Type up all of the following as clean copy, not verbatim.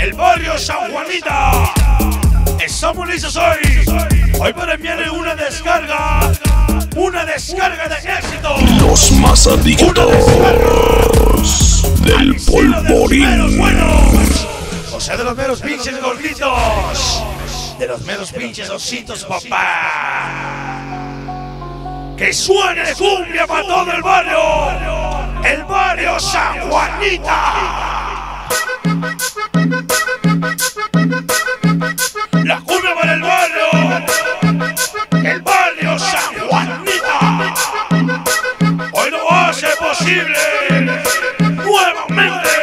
el barrio San Juanita. Estamos listos hoy para enviarle una descarga de éxito. Los más adictos del polvorín. O sea, de los meros pinches gorditos, de los meros pinches ositos, papá. Que suene cumbia para todo el barrio San Juanita. La cumbia para el barrio San Juanita. Hoy lo hace posible nuevamente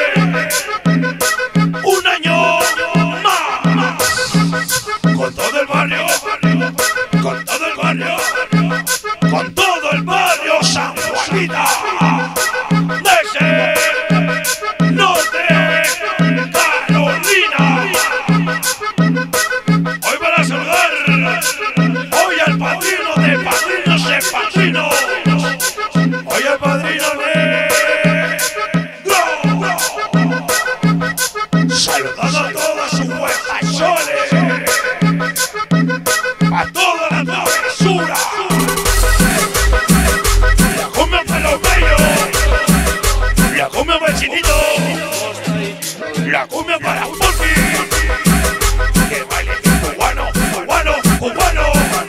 un año más. Con todo el barrio, con todo el barrio, con todo el barrio San Juanita. Desde Norte Carolina. Hoy para saludar hoy al padrino de padrinos de padrinos. Hoy al padrino de saludando a todas sus huepachones, a toda la travesura. La cumbia para los bellos, la cumbia para el chinito, la cumbia para Porfi. Que baile cubano, cubano, cubano.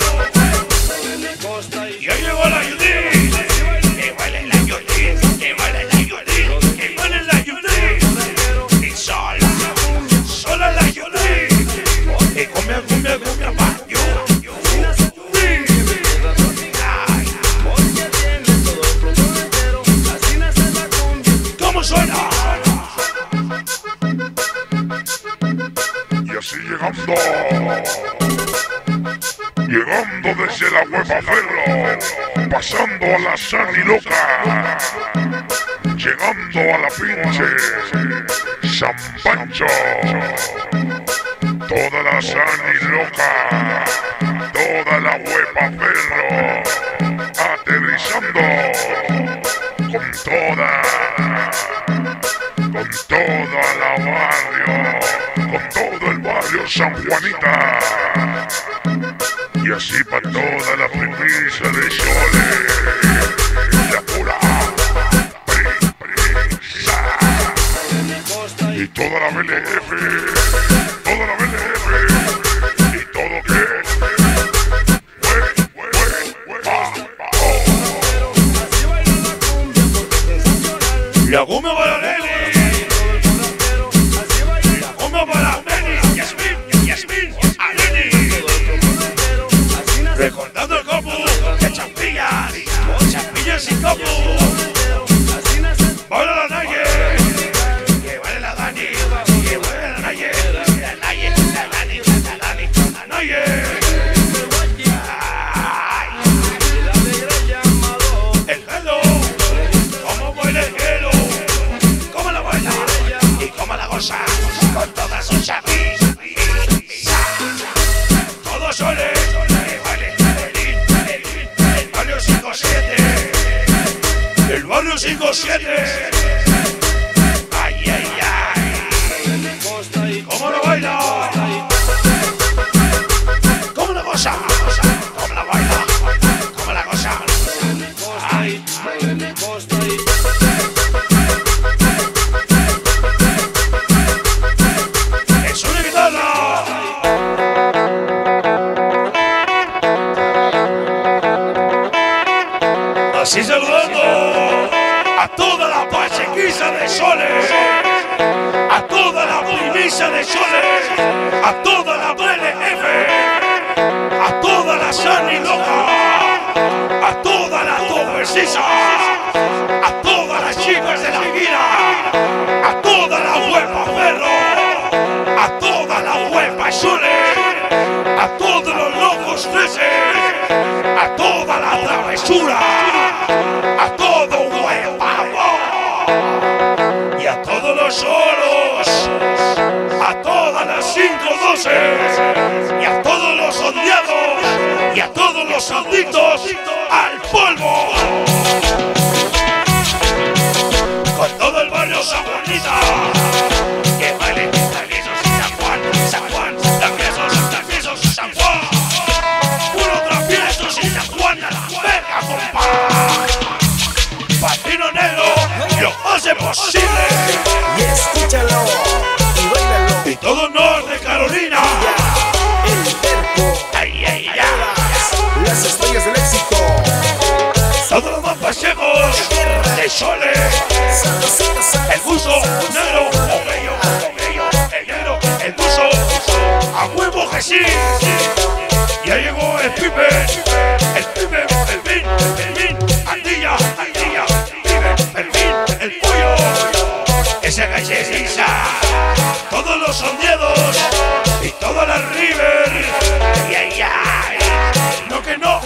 Y ahí llegó la Judith. Que baile la Judith, que baile la Judith, que baile la Judith. Y sola la Judith. Y cumbia, cumbia, cumbia pa' yo. ¿Cómo suena? Y así llegando desde la Huepa Ferro, pasando a la Sani Loca, llegando a la pinche San Pancho, toda la Sani Loca, toda la Huepa Ferro, aterrizando con toda la barrio, con todo el barrio San Juanita. Y así para toda la premisa de Chole, la pura prisa. Y toda la BLF, y todo que la cumbia para Nelly, la cumbia para Nelly, Yasmin, Aleni. Recordando el combo de champillas y combo. Baila la Naye, que baile la Dani, que baile la Naye, la Naye, la Dani, la Naye. El gelo, cómo baila el gelo, cómo la baila y cómo la goza con todas sus chapitas. Todo sole. El barrio 57. Ay, ay, ay. ¿Cómo lo baila? ¿Cómo la goza? ¿Cómo la baila? ¿Cómo la goza? Ay, ay. Es una guitarra. Así saludando a toda la pachequiza de Soles, a toda la primicia de Soles, a toda la BLF, a toda la Sani Loca, a toda la Topeciza, a todas las chicas de la Guira, a toda la Huepa Ferro, a toda la Huepa Soles, a todos los locos 13, a toda la travesura, a todo Huepa y a todos los solos, a todas las 512 y a todos los odiados y a todos los adictos al polvo. Con todo el barrio San Juanita, que baile felices. el buzo negro, o bello, el negro, el buzo, a huevo que sí. Ya llegó el pibe, el bin, ardilla, pibe, el bin, el pollo, esa galleriza, todos los sondeados y todas las river, no que no,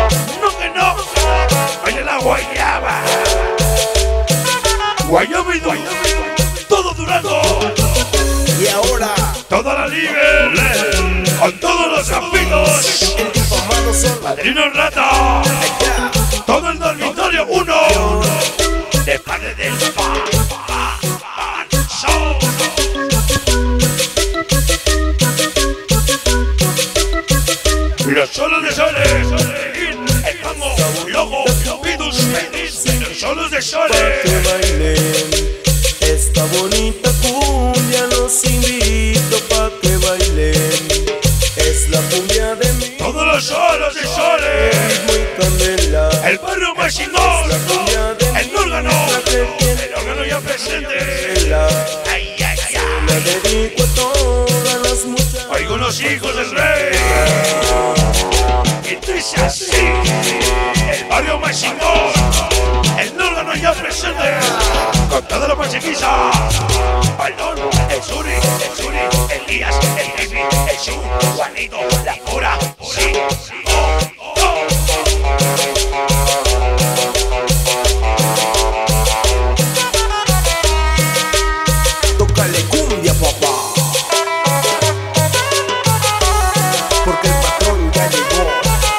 baila la guayaba, guayaba y todo Durango, y ahora toda la river, con todos los amigos, el difamado son Padrino Rata, allá. todo el dormitorio 1 de padre del pan show. Los solos de soles, el tango, logo, vidus, los solos de Que soles. bailen esta bonita cumbia, los invito pa' que bailen. Es la cumbia de mi Todos los solos de soles. muy candela. El barrio más chingón, La cumbia de el órgano ya presente. la Ay, ay, la ay. dedico a todas las muchachas. Oigo los hijos del rey. Y dice así, el barrio más chingón, el órgano ya presente, con toda la pachequiza, Baldón, el Suri, Elías, el Fifi, el Shu, Juanito, la pura, sí, Tócale cumbia, papá, porque el patrón ya llegó.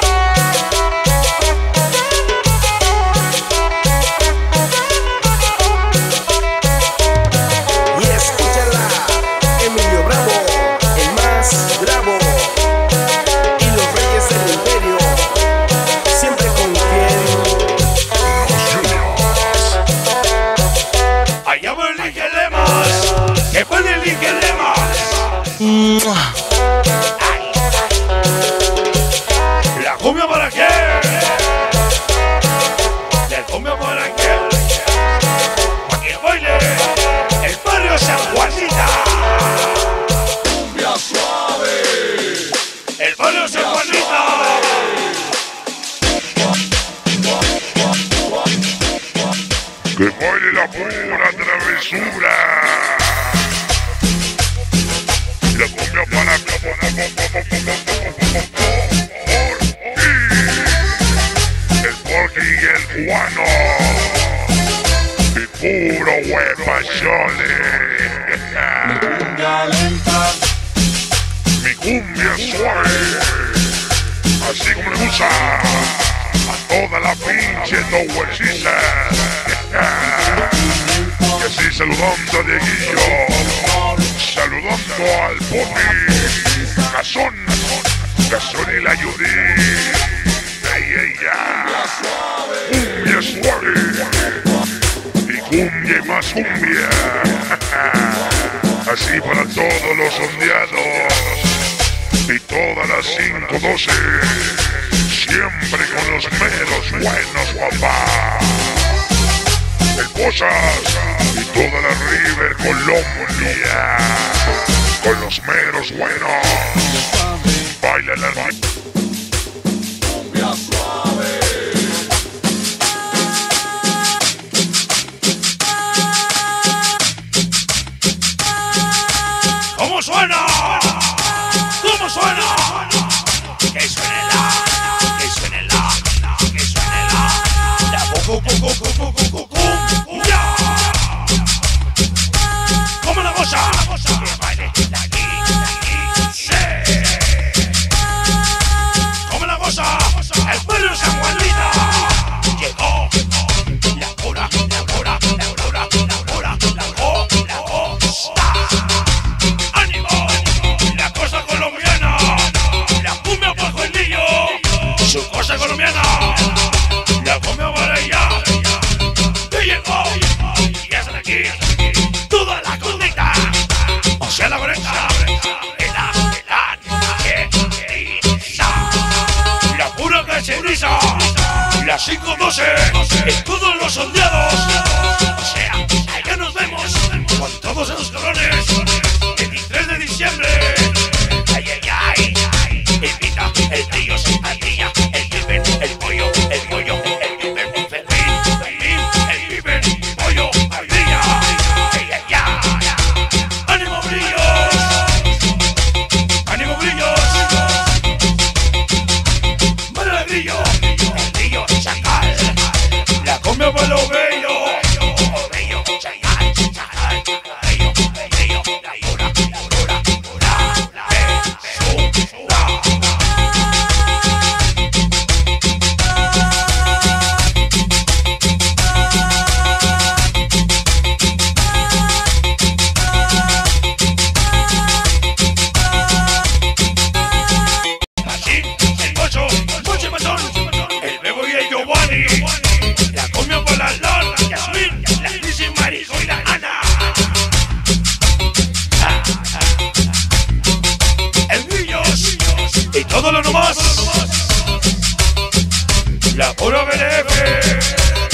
Y escúchala, Emilio Bravo, el más bravo, y los reyes del imperio, siempre con allá va el Ike Lemas, que pone el Ike Lemas. Ay. La cumbia para qué, la cumbia para qué, para que baile el barrio San Juanita. Cumbia suave, el barrio San Juanita. Que baile la pura travesura. La cumbia para el Porky y el Juano. Y puro huepachones. Mi cumbia suave, así como le gusta a toda la pinche tohuesiza. Y así saludando a Dieguillo, saludando al Popi, Gazón y la Judith. Ay, ay, ay. Cumbia suave y cumbia y más cumbia. Así para todos los ondeados y todas las 512, siempre con los meros buenos, papá. El Posas y toda la River Colombia, con los meros buenos. Baila la cumbia suave. ¿Cómo suena? ¿Cómo suena? Que suene la cumbia. ¿Cómo la goza? Que baile la guisa. ¿Cómo la goza? El barrio San Juanita. Llegó la hora. ¡Ánimo! La cosa colombiana, la cumbia para Juanillo, su cosa colombiana, la cumbia para ella. Que llegó, y hasta aquí, toda la cosita, o sea la oreja, la pura cacheriza, la 512, en todos los sondeados, o sea, allá nos vemos. todo lo nomás. La pura BLF.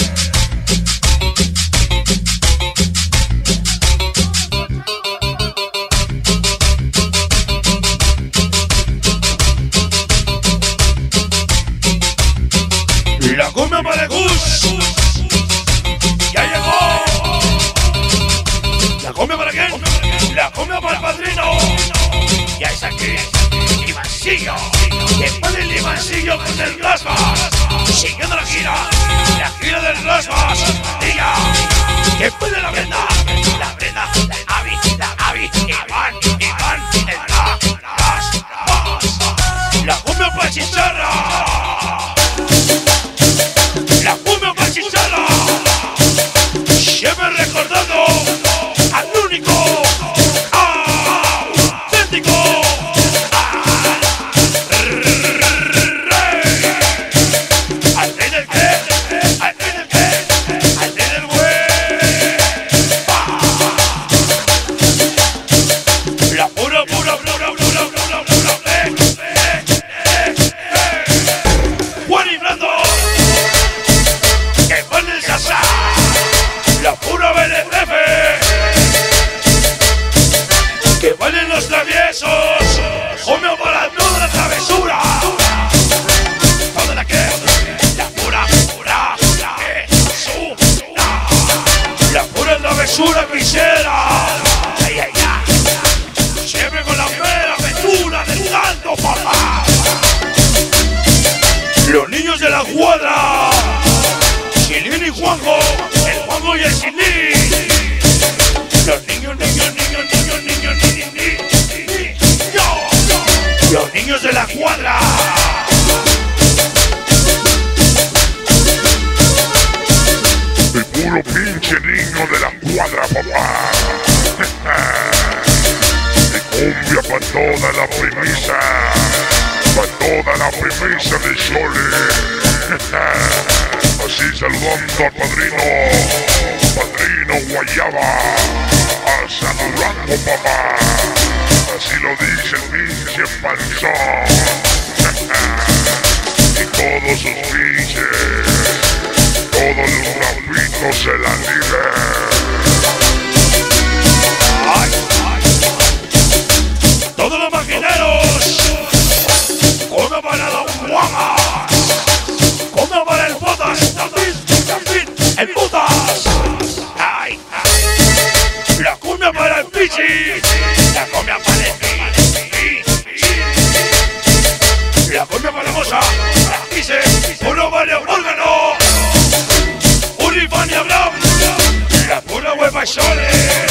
La cumbia para el Gus. Ya llegó. La cumbia para quién? La cumbia para el padrino. Ya es aquí. Ivancillo. Que pone el Ivancillo con el Rasmas. Siguiendo la gira del Rasmas. Diga. Que pone la Brenda. La Brenda, la Avi, Iván, el Rasmas. La cumbia para Chicharra. La cumbia para Chicharra. Siempre recordando al único, auténtico, al rey del qué, al rey del qué, al rey del güey. La pura, Juan y Brando. Que pone el Sasa. La pura BLF. Que bailen los traviesos. Hombre para toda la travesura. Toda la que. La pura travesura. La pura travesura quisiera. Ay, ay, ay. Siempre con la mera aventura del canto, papá. Los niños de la cuadra. Silín y Juanjo. El Juanjo y el Silín. Los niños. Los niños de la cuadra. El puro pinche niño de la cuadra, papá. Y cumbia pa' toda la premisa. Pa' toda la premisa de Chole. Así saludando al padrino Guayaba. Saludando, papá. Así lo dice el pinche panzón. Y todos sus pinches, todos los rapitos se la ligan. Todos los maquineros. Come para los guamas. Come para el botas. También, el botas. Ay, ay. La cumbia para el pichi. La cumbia para el pichi. La cumbia para la moza. La dice, uno vale órgano. Un Iván y Abraham. La pura hueva Chole.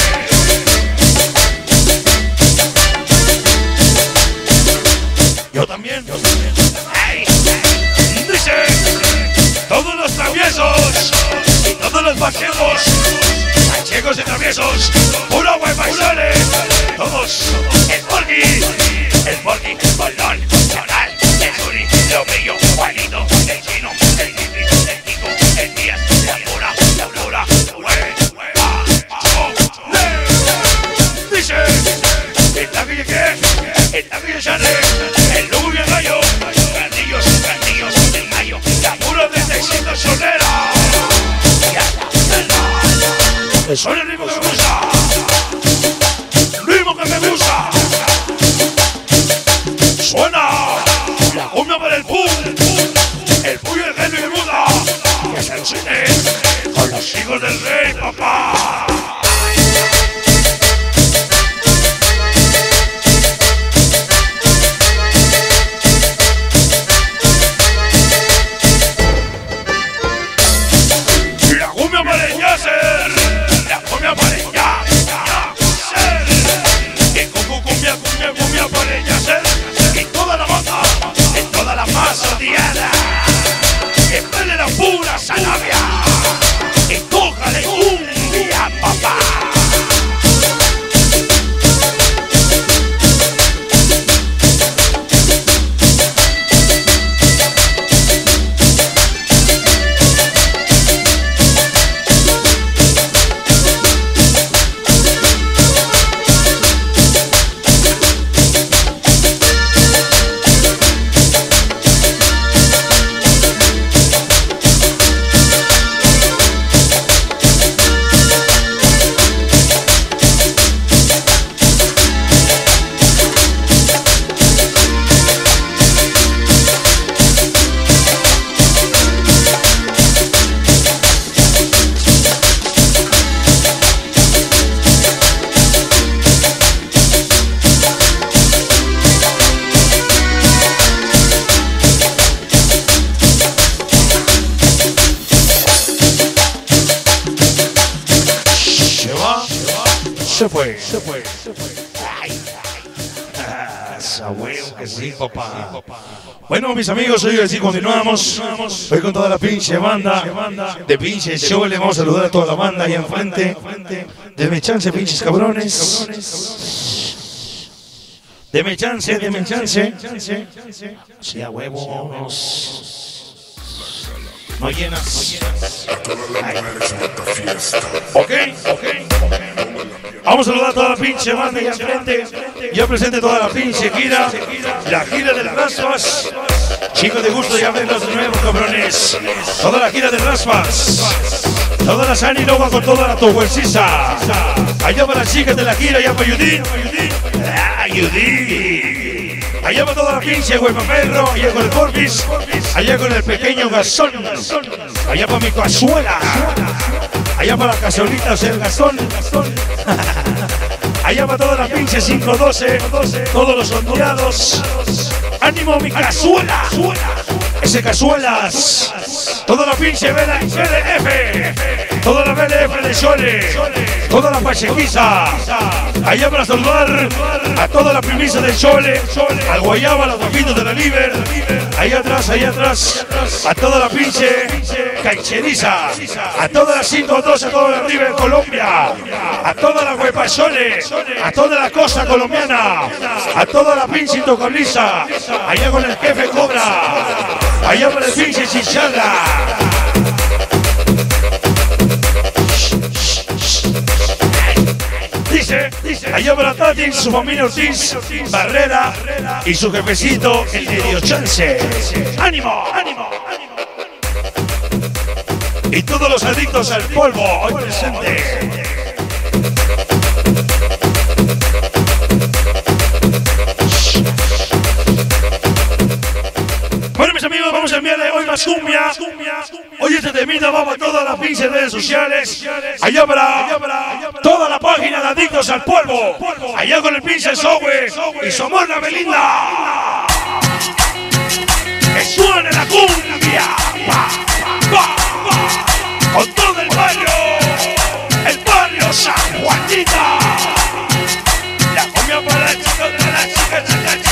Yo también. Ay, dice, todos los traviesos y todos los manchegos. Manchegos y traviesos, pura hueva y Chole. Todos, el Borghi, Bolón, Choral, el Suri, Lobrillo, Juanito, el Chino, el Tipi, el Tico, el Díaz, la pura, hueva, dice, el Taquille que, el Taquille Chale, el Lugo y el Gallo, Gandillos, el Gallo, la pura de Texito Solera. Son el ritmo que me gusta. Ritmo que me gusta. Suena la cumbia para el Pum. El Pum y el Geno y el Buda. Que es el cine con los hijos del rey, papá. La cumbia para el Yasser. La cumbia para el Yasser. Que cumbia para el Yasser. Y toda la banda, en toda la masa odiada. Que pele la pura salabia. Y tócale cumbia, papá. A huevo que sí, papá. Bueno, mis amigos, hoy así continuamos. Hoy con toda la pinche banda de pinche show. Le vamos a saludar a toda la banda ahí enfrente. Deme chance, pinches cabrones. Deme chance, deme chance. Sí, a huevos. No llenas. Ok. Vamos a saludar a toda la pinche banda y enfrente. Yo presente toda la pinche gira. La gira de las raspas. Chicos de gusto, ya ven los nuevos cabrones. Toda la gira de raspas. Toda la Sani Nova con toda la Tohuelcisa. Allá para las chicas de la gira, allá para Yudin. Allá va toda la pinche Huepaperro, allá con el Corpis, allá con el pequeño Gastón, allá para mi cazuela, allá para la cazuelita, o sea, el Gastón, allá va toda la pinche 512, todos los ondeados, ánimo mi cazuela, ese cazuelas, toda la pinche BLF, toda la BLF de Sole, toda la pachequiza, allá para saludar a toda la primicia de Sole, al Guayaba, a los tapitos de la Liber, allá atrás, a toda la pinche cancheriza, a toda la 512, a toda la River Colombia, a toda la Huepa Sole, a toda la costa colombiana, a toda la pinche Tocoliza, allá con el jefe Cobra, allá para el pinche Chicharra. Dice, allá para Tati, su familia Ortiz, Barrera y su jefecito, el de Dios Chance. ¡Ánimo! Y todos los adictos al polvo, hoy presente. Bueno, mis amigos, vamos a enviarle hoy más cumbia. Hoy este temita va para todas las pinches redes sociales. Allá para toda la página de Adictos al Polvo. Allá con el pinche Zoe y su amor la Belinda. Que suene la cumbia. Con todo el barrio San Juanita. La cumbia para las chicas de las chicas de la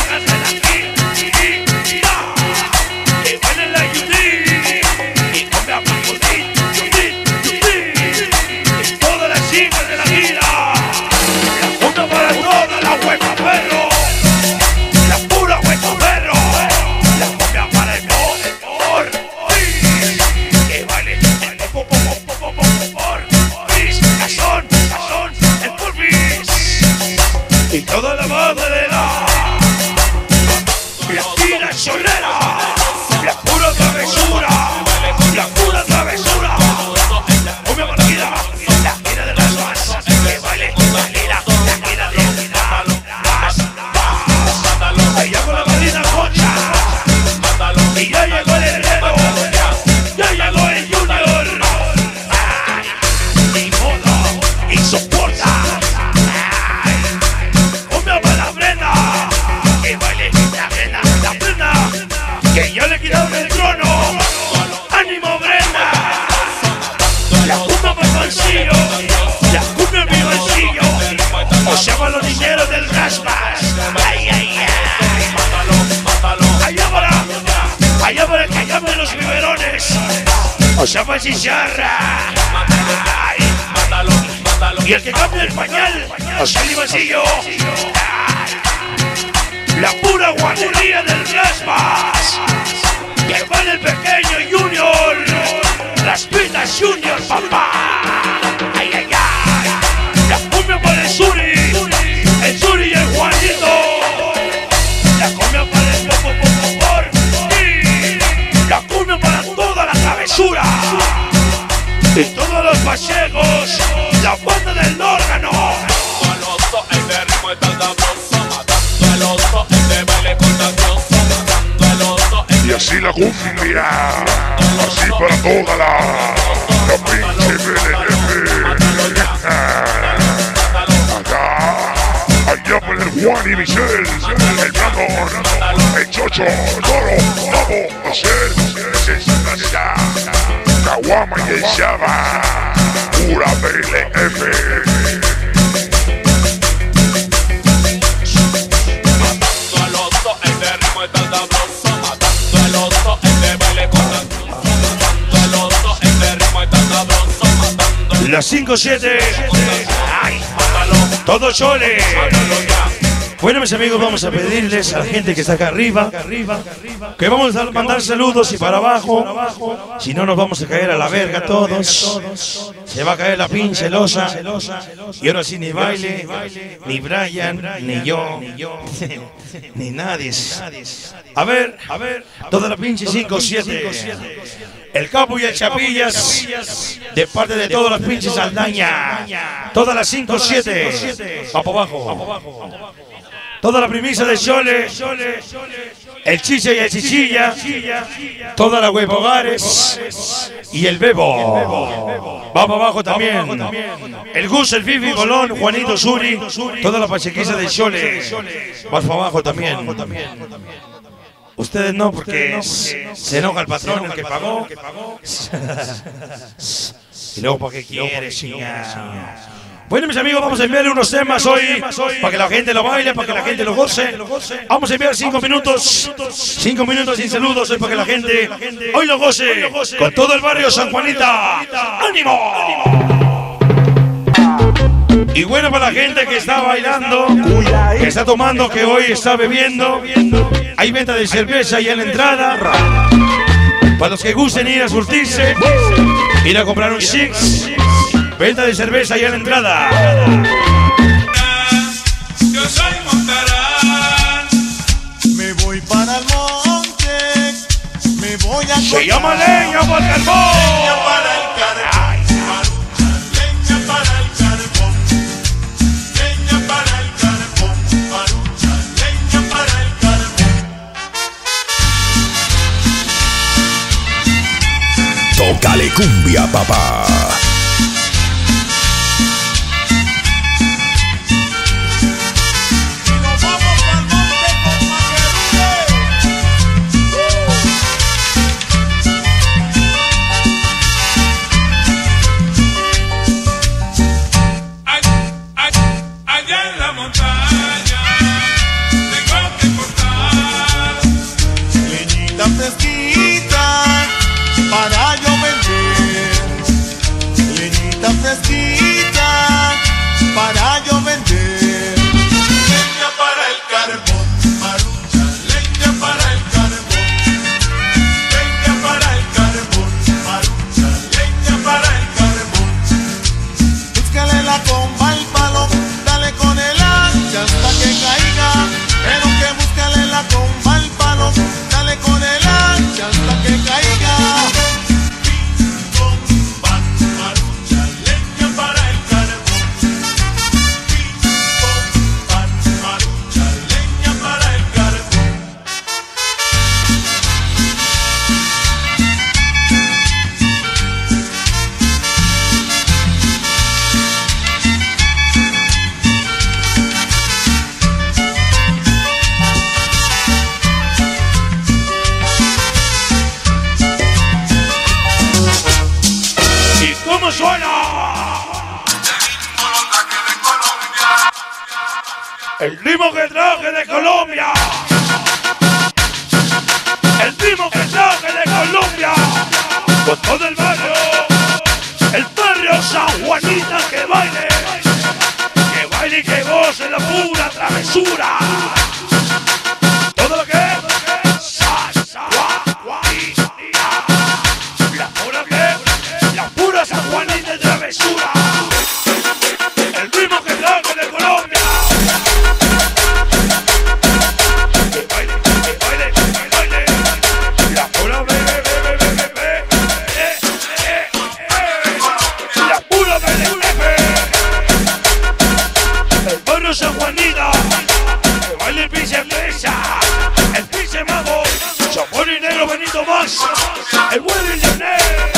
toda la madre la tira solera, la pura travesura, la pura travesura, una partida, la gira de las masas, que baile, la gira de las allá con la marina Concha, y ya llegó el heredero, ya llegó el Junior, ni modo, y soporta. Que yo le quitaron el trono. ¡Ánimo, Brenda! La cumbia para el bolsillo, la cumbia en mi bolsillo. O sea, para los dineros del Raspas. ¡Ay! Allá para el callao de los biberones. O sea, para el Chicharra. Y el que cambia el pañal, o sea, el bolsillo. La pura guardería del Raspas, que vale el pequeño Junior, las pitas Junior, papá. Ay. La cumbia para el Suri y el Juanito. La cumbia para el por la cumbia para toda la travesura. Y todos los pachecos, la banda del órgano. Y así la cumbia, así para toda la pinche BLF. Allá por el Juan y Michelle, el Brandon, el Chocho, Toro, Pavo, Michelle, Caguama y el Shaba, pura BLF. 57. Ay, todo chole. Bueno, mis amigos, vamos a pedirles a la gente que está acá arriba que vamos a mandar saludos y para abajo. Si no, nos vamos a caer a la verga todos. Se va a caer la pinche losa. Y ahora sí, ni baile, ni Brian, ni yo, ni nadie. A ver, toda la pinche 5-7. El Capo y el Chapillas, de parte de todas las pinches Aldaña. Todas las 5-7. Va para abajo. Toda la primicia de Chole, el Chicha y el Chichilla, toda la Huevogares y el Bebo. Va para abajo también. El Gus, el Fifi, Golón, Juanito, Suri, toda la pachequiza de Chole. Va para abajo también. Ustedes no, porque se enoja el patrón, el que pagó. Y luego, ¿para qué quiere, chinga? Bueno, mis amigos, vamos a enviarle unos temas hoy para que la gente lo baile, para que la gente lo goce. Vamos a enviar 5 minutos. 5 minutos sin saludos hoy para que la gente hoy lo goce con todo el barrio San Juanita. ¡Ánimo! Y bueno, para la gente que está bailando, que está tomando, que hoy está bebiendo, hay venta de cerveza y en la entrada. Para los que gusten ir a surtirse, ir a comprar un Six. Venta de cerveza y a la entrada. Yo soy Montarán. Me voy para el monte. Me voy a se llama leña para el carbón. Leña para el carbón. Leña para el carbón. Leña para el carbón. Marucha, leña para el carbón. Tócale cumbia, papá. Fresquita para yo vender, leñita fresquita para yo vender, leña para el carbón, marucha, leña para el carbón, leña para el carbón, marucha, leña para el carbón. Búscale la comba al palo, dale con el hacha hasta que caiga, pero que búscale la comba al palo, dale con el hacha hasta que caiga. Ping, pong, pan, marucha, leña para el carbón. Ping, pong, pan, marucha, leña para el carbón. ¿Cómo suena? El ritmo que traje de Colombia. El ritmo que traje de Colombia. Con todo el barrio San Juanita que baile y que goce la pura travesura. Todo lo que la pura San Juanita de travesura. El ritmo que traje de Colombia. Que baile. La pura la pura el barrio San Juanita. Que baile el pinche Mesa, el pinche Mago, Chapón y Negro Benito Más, el buen Lionel.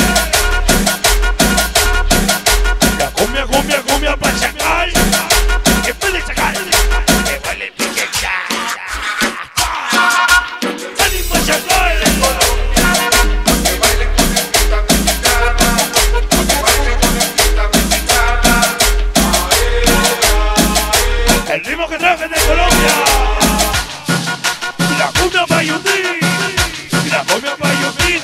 Cumbia para chacal, que puede chacal, que baile piquecha. ¡Ánimo chacal! Que baile con el mexicana, que baile con el mexicana. El ritmo que traje de Colombia. La cumbia payudí, la cumbia payudí.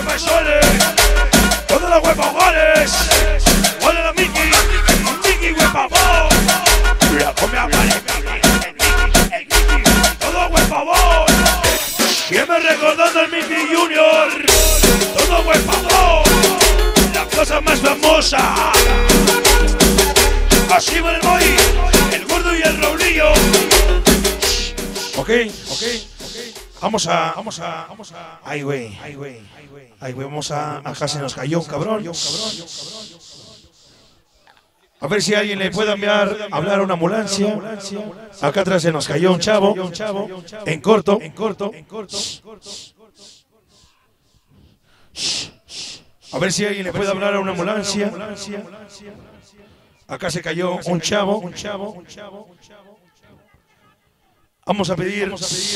huepa Sole, toda la huepa Juárez, hola la Miki, Miki huepa vos, la come a Vale, el Miki, todo huepa vos, siempre recordando al Miki Junior, todo huepa vos, la cosa más famosa, así va el boy, el gordo y el Raulillo. Ok. Vamos a. Ay, güey. Vamos a. Acá se nos cayó un cabrón. A ver si alguien le puede hablar a una ambulancia. Acá atrás se nos cayó un chavo. En corto. A ver si alguien le puede hablar a una ambulancia. Acá se cayó un chavo. Vamos a pedir.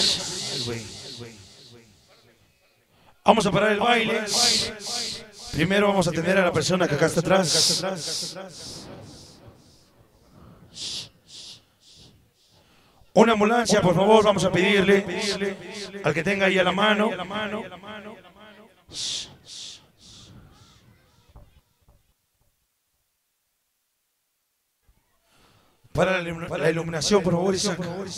Vamos a parar el baile. Primero vamos a atender a la persona que acá está atrás. Una ambulancia, por favor, vamos a pedirle al que tenga ahí a la mano. Para la iluminación, por favor, Isaac.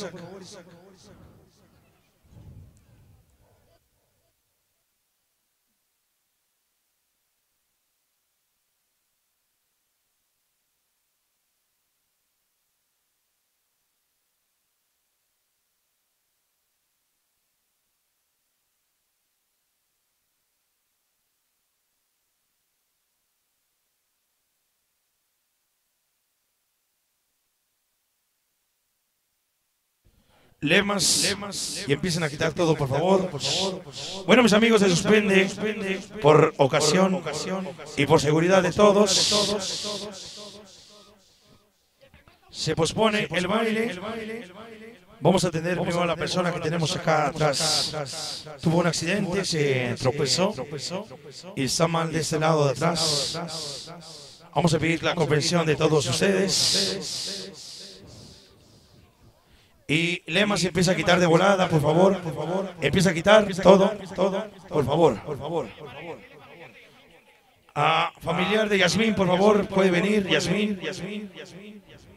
Lemas y empiecen a quitar todo, por favor. Bueno, mis amigos, se suspende por ocasión y por seguridad de todos. Se pospone el baile. Vamos a atender primero a la persona que tenemos acá atrás. Tuvo un accidente, se tropezó y está mal de este lado de atrás. Vamos a pedir la comprensión de todos ustedes. Y Lemas empieza a quitar de volada, por favor. Empieza a quitar todo, por favor. Familiar de Yasmín, por favor, puede venir. Yasmín.